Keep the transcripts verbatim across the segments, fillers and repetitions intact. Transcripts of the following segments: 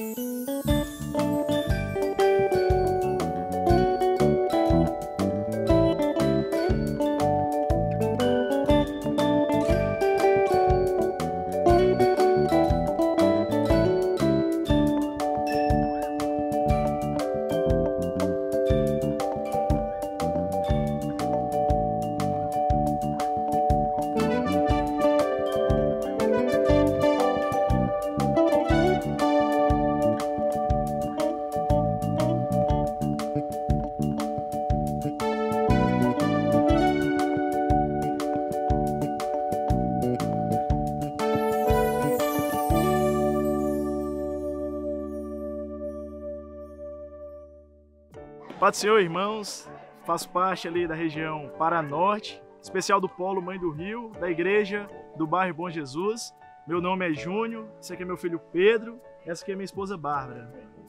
Paz do Senhor, irmãos, faço parte ali da região Paranorte, especial do Polo Mãe do Rio, da igreja do bairro Bom Jesus. Meu nome é Júnior, esse aqui é meu filho Pedro, essa aqui é minha esposa Bárbara.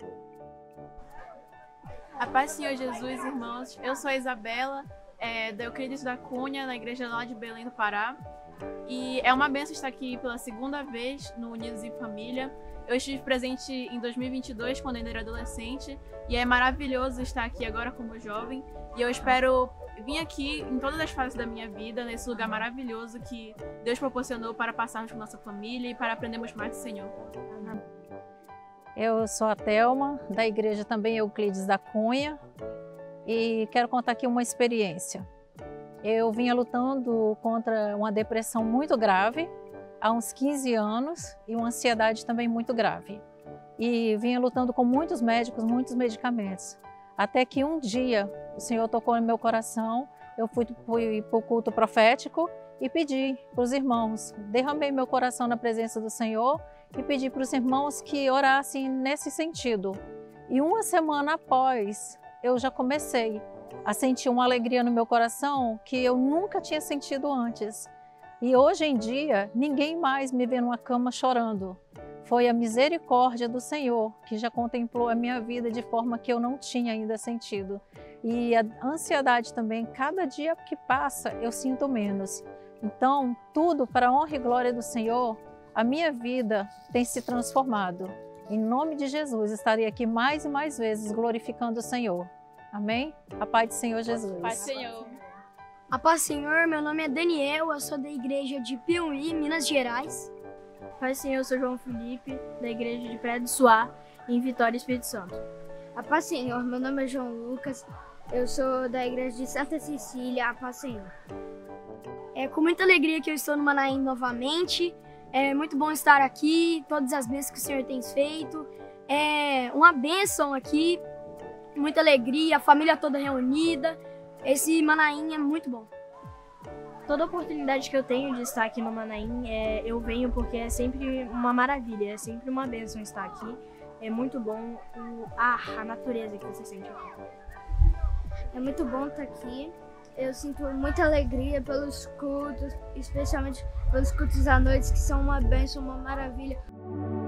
A paz do Senhor Jesus, irmãos, eu sou a Isabela, é, da Euclides da Cunha, na igreja lá de Belém do Pará. E é uma bênção estar aqui pela segunda vez no Unidos em Família. Eu estive presente em dois mil e vinte e dois, quando ainda era adolescente, e é maravilhoso estar aqui agora como jovem. E eu espero vir aqui em todas as fases da minha vida, nesse lugar maravilhoso que Deus proporcionou para passarmos com nossa família e para aprendermos mais do Senhor. Eu sou a Thelma, da igreja também Euclides da Cunha, e quero contar aqui uma experiência. Eu vinha lutando contra uma depressão muito grave, há uns quinze anos, e uma ansiedade também muito grave. E vinha lutando com muitos médicos, muitos medicamentos. Até que um dia o Senhor tocou no meu coração, eu fui, fui para o culto profético e pedi para os irmãos, derramei meu coração na presença do Senhor e pedi para os irmãos que orassem nesse sentido. E uma semana após, eu já comecei a sentir uma alegria no meu coração que eu nunca tinha sentido antes. E hoje em dia, ninguém mais me vê numa cama chorando. Foi a misericórdia do Senhor que já contemplou a minha vida de forma que eu não tinha ainda sentido. E a ansiedade também, cada dia que passa, eu sinto menos. Então, tudo para a honra e glória do Senhor, a minha vida tem se transformado. Em nome de Jesus, estarei aqui mais e mais vezes glorificando o Senhor. Amém? A paz do Senhor Jesus. Paz do Senhor. A paz do Senhor, meu nome é Daniel, eu sou da igreja de Piauí, Minas Gerais. Paz do Senhor, eu sou João Felipe, da igreja de Praia do Suá, em Vitória, Espírito Santo. A paz do Senhor, meu nome é João Lucas, eu sou da igreja de Santa Cecília. A paz do Senhor. É com muita alegria que eu estou no Manaim novamente, é muito bom estar aqui, todas as bênçãos que o Senhor tem feito, é uma bênção aqui, muita alegria, a família toda reunida. Esse Manaim é muito bom. Toda oportunidade que eu tenho de estar aqui no Manaim, é, eu venho porque é sempre uma maravilha, é sempre uma bênção estar aqui. É muito bom o ar, a natureza que você sente aqui. É muito bom estar aqui. Eu sinto muita alegria pelos cultos, especialmente pelos cultos à noite, que são uma bênção, uma maravilha.